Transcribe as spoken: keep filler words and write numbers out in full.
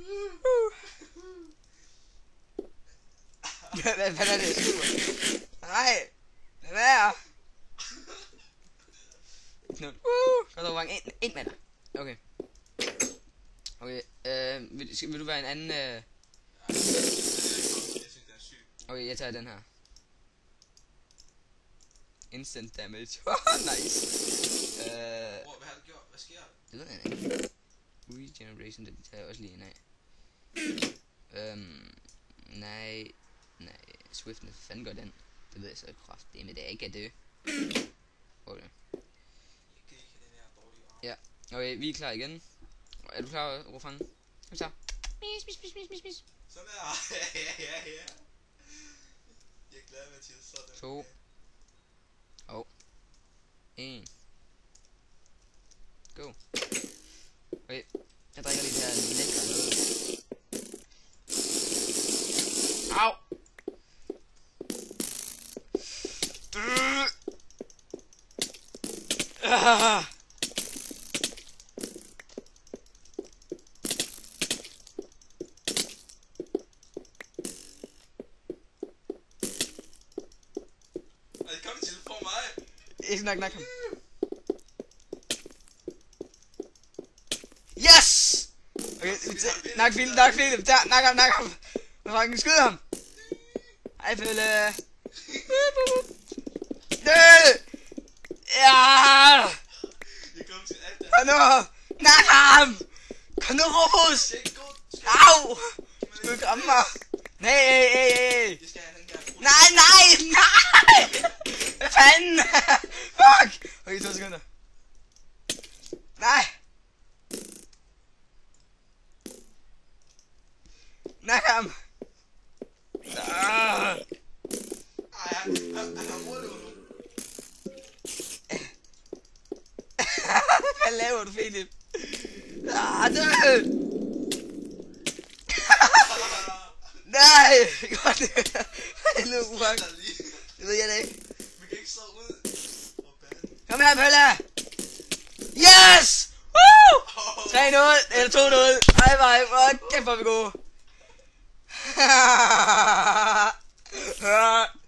Hvad fanden er det, jeg skriver? Nej! Lad være! Knud. Uh! Godt overvang. Ind, ind med dig. Okay. Okay, øh, vil, skal, vil du være en anden, øh... Okay, jeg tager den her. Instant damage. Nice. Øh... Hvad har du gjort? Hvad sker der? Det ved jeg ikke. Regeneration, det tager jeg også lige en af. Øhm... Nej... Nej... Swiftness, hvad fanden gør den? Det ved jeg så ikke kraft. Det er med det, jeg ikke er dø. Okay. Ja, okay, vi er klar igen. Er du klar, Rofang? Er du klar? Mis, mis, mis, mis, mis, mis. Sådan der. Ja, ja, ja, ja. Jeg er glad, Mathias. Sådan. To. Og. En. Go. Okay, jeg drikker lige det her lækre noget. Au! Ah! Ikke nok, nok ham. Yes! Okay, nok Philip, nok Philip, der, nok ham, nok ham. Hvad fucking skyder ham? Hej, Pelle. Dø! Ja! Kom nu! Nok ham! Kom nu, Rufus! Au! Skal du ikke ramme mig? Nej, nej, nej, nej, nej, nej! Hvad fanden? Fuck! Okay, to sekunder. Nej! Nej, ham! Ah! Ej, han, han, han har målet nu. Hvad laver du, Philip? Ah, dø! Nej! Godt det! Hello, fuck! Det ved jeg da ikke. Vi kan ikke slå ud. Kom her, Pelle! Yes! Woo! tre nul eller to nul. Hej, hej. Hvor kæft, hvor vi gode.